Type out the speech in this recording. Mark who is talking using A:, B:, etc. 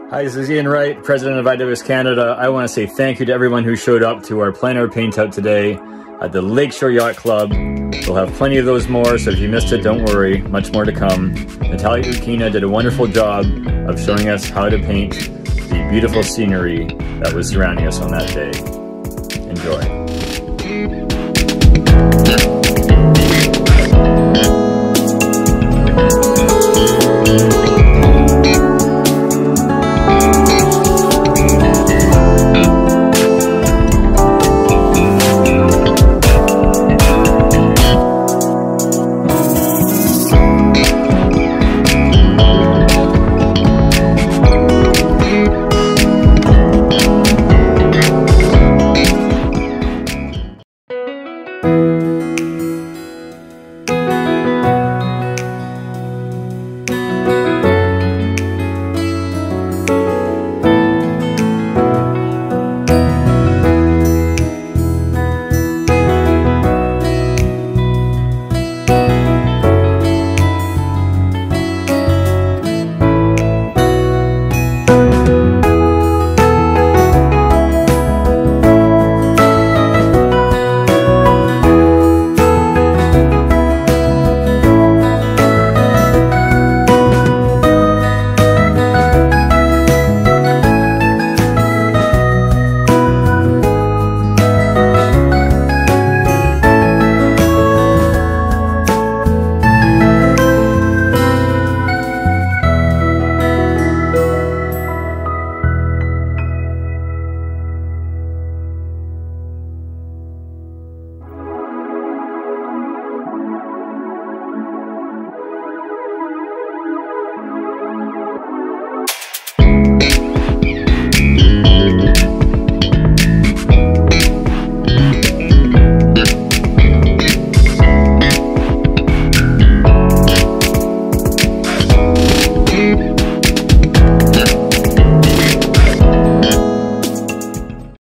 A: Hi, this is Ian Wright, President of IWS Canada. I want to say thank you to everyone who showed up to our plein air paint out today at the Lakeshore Yacht Club. We'll have plenty of those more, so if you missed it, don't worry, much more to come. Natalia Outkina did a wonderful job of showing us how to paint the beautiful scenery that was surrounding us on that day. Enjoy.